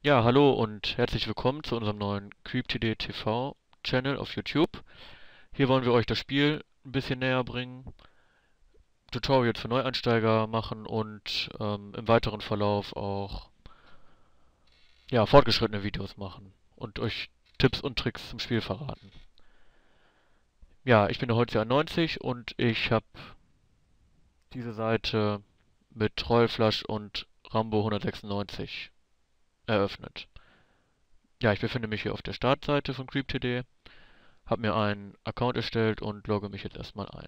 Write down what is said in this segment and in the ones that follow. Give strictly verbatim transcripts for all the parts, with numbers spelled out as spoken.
Ja, hallo und herzlich willkommen zu unserem neuen CreepTD T V Channel auf YouTube. Hier wollen wir euch das Spiel ein bisschen näher bringen, Tutorials für Neueinsteiger machen und ähm, im weiteren Verlauf auch ja, fortgeschrittene Videos machen und euch Tipps und Tricks zum Spiel verraten. Ja, ich bin der Holzjahr neunzig und ich habe diese Seite mit Trollflash und Rambo hundertsechsundneunzig eröffnet. Ja, ich befinde mich hier auf der Startseite von CreepTD. Habe mir einen Account erstellt und logge mich jetzt erstmal ein.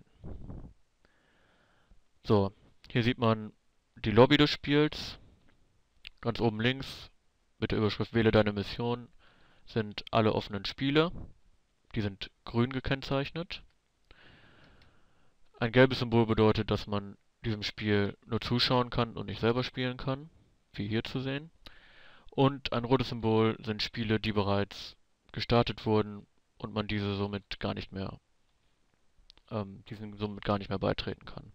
So, hier sieht man die Lobby des Spiels. Ganz oben links mit der Überschrift Wähle deine Mission sind alle offenen Spiele. Die sind grün gekennzeichnet. Ein gelbes Symbol bedeutet, dass man diesem Spiel nur zuschauen kann und nicht selber spielen kann, wie hier zu sehen. Und ein rotes Symbol sind Spiele, die bereits gestartet wurden und man diese somit gar nicht mehr, ähm, diesen somit gar nicht mehr beitreten kann.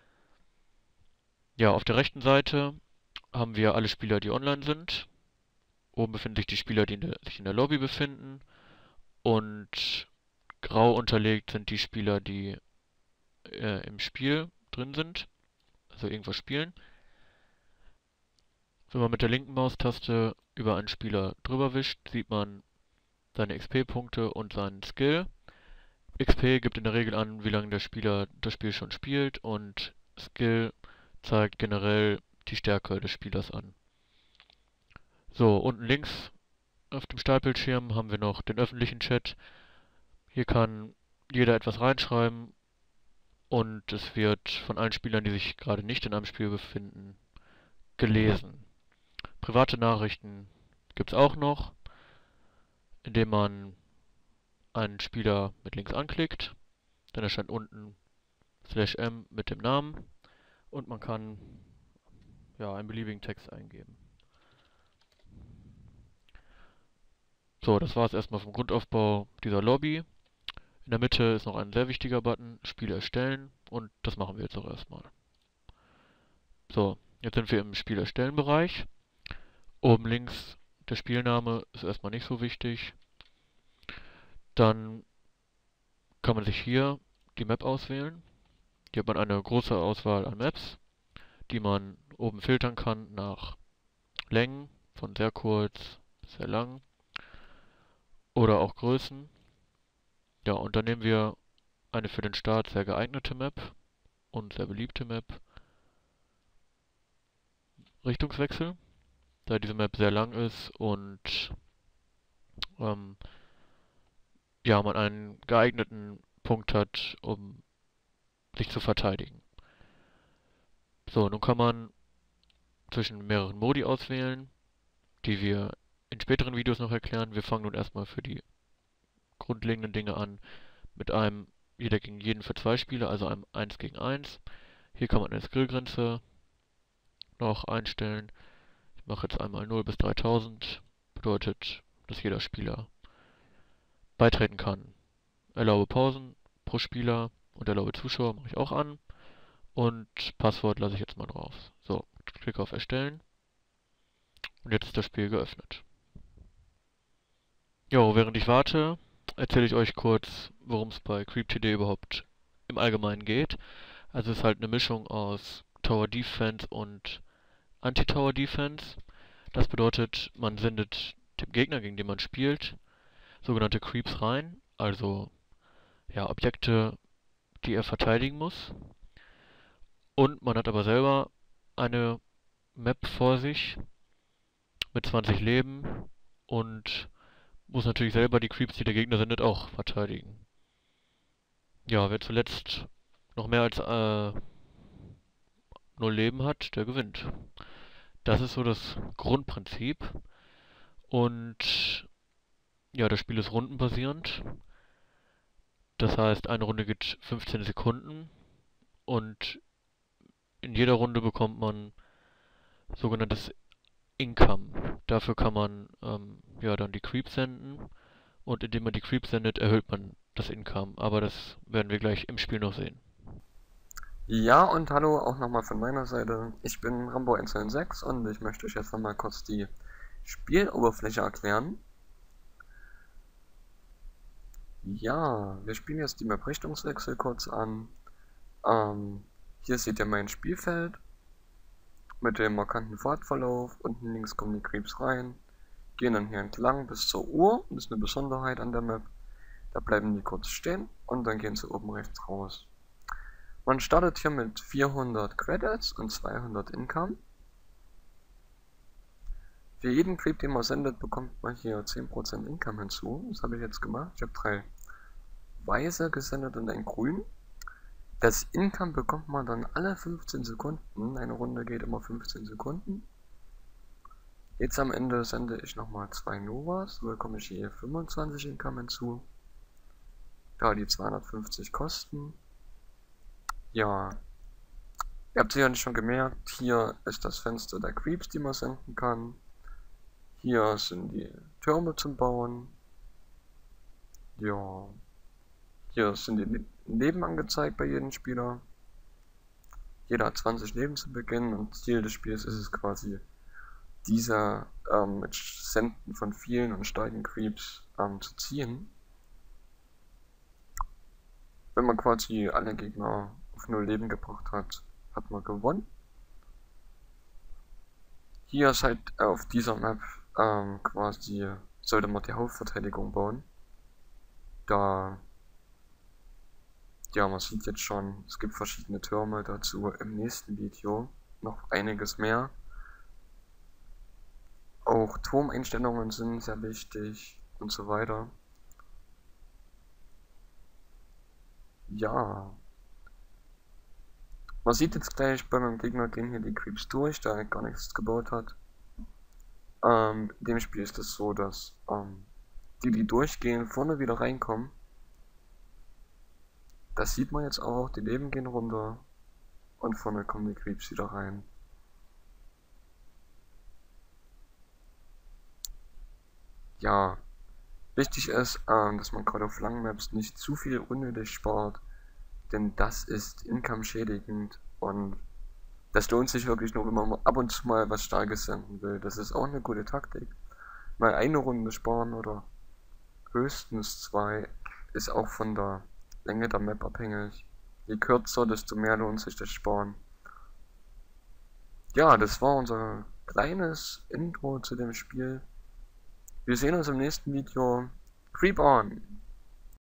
Ja, auf der rechten Seite haben wir alle Spieler, die online sind. Oben befinden sich die Spieler, die in der, sich in der Lobby befinden. Und grau unterlegt sind die Spieler, die äh, im Spiel drin sind, also irgendwas spielen. Wenn man mit der linken Maustaste über einen Spieler drüber wischt, sieht man seine X P-Punkte und seinen Skill. X P gibt in der Regel an, wie lange der Spieler das Spiel schon spielt, und Skill zeigt generell die Stärke des Spielers an. So, unten links auf dem Startbildschirm haben wir noch den öffentlichen Chat. Hier kann jeder etwas reinschreiben und es wird von allen Spielern, die sich gerade nicht in einem Spiel befinden, gelesen. Private Nachrichten gibt es auch noch, indem man einen Spieler mit links anklickt. Dann erscheint unten slash m mit dem Namen und man kann ja einen beliebigen Text eingeben. So, das war es erstmal vom Grundaufbau dieser Lobby. In der Mitte ist noch ein sehr wichtiger Button, Spiel erstellen, und das machen wir jetzt auch erstmal. So, jetzt sind wir im Spiel erstellen Bereich. Oben links der Spielname ist erstmal nicht so wichtig. Dann kann man sich hier die Map auswählen. Hier hat man eine große Auswahl an Maps, die man oben filtern kann nach Längen, von sehr kurz bis sehr lang, oder auch Größen. Ja, und dann nehmen wir eine für den Start sehr geeignete Map und sehr beliebte Map. Richtungswechsel, da diese Map sehr lang ist und ähm, ja, man einen geeigneten Punkt hat, um sich zu verteidigen. So, nun kann man zwischen mehreren Modi auswählen, die wir in späteren Videos noch erklären. Wir fangen nun erstmal für die grundlegenden Dinge an mit einem jeder gegen jeden für zwei Spieler, also einem eins gegen eins. Hier kann man eine Skillgrenze noch einstellen. Ich mache jetzt einmal null bis dreitausend, bedeutet, dass jeder Spieler beitreten kann. Erlaube Pausen pro Spieler und erlaube Zuschauer mache ich auch an. Und Passwort lasse ich jetzt mal drauf. So, klicke auf Erstellen. Und jetzt ist das Spiel geöffnet. Jo, während ich warte, erzähle ich euch kurz, worum es bei CreepTD überhaupt im Allgemeinen geht. Also es ist halt eine Mischung aus Tower Defense und Anti-Tower Defense. Das bedeutet, man sendet dem Gegner, gegen den man spielt, sogenannte Creeps rein, also ja, Objekte, die er verteidigen muss. Und man hat aber selber eine Map vor sich mit zwanzig Leben und muss natürlich selber die Creeps, die der Gegner sendet, auch verteidigen. Ja, wer zuletzt noch mehr als äh, null Leben hat, der gewinnt. Das ist so das Grundprinzip. Und ja, das Spiel ist rundenbasierend. Das heißt, eine Runde geht fünfzehn Sekunden und in jeder Runde bekommt man sogenanntes Income. Dafür kann man ähm, ja dann die Creeps senden, und indem man die Creeps sendet, erhöht man das Income. Aber das werden wir gleich im Spiel noch sehen. Ja, und hallo auch nochmal von meiner Seite. Ich bin Rambo eins null sechs und ich möchte euch jetzt nochmal kurz die Spieloberfläche erklären. Ja, wir spielen jetzt die Map Richtungswechsel kurz an. Ähm, hier seht ihr mein Spielfeld mit dem markanten Pfadverlauf. Unten links kommen die Creeps rein, gehen dann hier entlang bis zur Uhr. Das ist eine Besonderheit an der Map. Da bleiben die kurz stehen und dann gehen sie oben rechts raus. Man startet hier mit vierhundert Credits und zweihundert Income. Für jeden Creep, den man sendet, bekommt man hier zehn Prozent Income hinzu. Das habe ich jetzt gemacht. Ich habe drei weiße gesendet und ein grün. Das Income bekommt man dann alle fünfzehn Sekunden. Eine Runde geht immer fünfzehn Sekunden. Jetzt am Ende sende ich nochmal zwei Novas. So bekomme ich hier fünfundzwanzig Income hinzu. Da die zweihundertfünfzig kosten. Ja. Ihr habt sicherlich schon gemerkt, hier ist das Fenster der Creeps, die man senden kann. Hier sind die Türme zum Bauen. Ja. Hier sind die Leben angezeigt bei jedem Spieler. Jeder hat zwanzig Leben zu Beginn und Ziel des Spiels ist es quasi, diese ähm, mit Senden von vielen und steigenden Creeps ähm, zu ziehen. Wenn man quasi alle Gegner auf null Leben gebracht hat, hat man gewonnen. Hier ist halt auf dieser Map ähm, quasi, sollte man die Hauptverteidigung bauen. Da, ja, man sieht jetzt schon, es gibt verschiedene Türme dazu im nächsten Video, noch einiges mehr. Auch Turmeinstellungen sind sehr wichtig und so weiter. Ja. Man sieht jetzt gleich, bei meinem Gegner gehen hier die Creeps durch, da er gar nichts gebaut hat. Ähm, in dem Spiel ist es so, dass ähm, die, die durchgehen, vorne wieder reinkommen. Das sieht man jetzt auch, die Leben gehen runter und vorne kommen die Creeps wieder rein. Ja, wichtig ist, ähm, dass man gerade auf langen Maps nicht zu viel unnötig spart, denn das ist Income schädigend und das lohnt sich wirklich nur, wenn man ab und zu mal was Starkes senden will. Das ist auch eine gute Taktik. Mal eine Runde sparen oder höchstens zwei ist auch von der Länge der Map abhängig. Je kürzer, desto mehr lohnt sich das Sparen. Ja, das war unser kleines Intro zu dem Spiel. Wir sehen uns im nächsten Video. Creep on!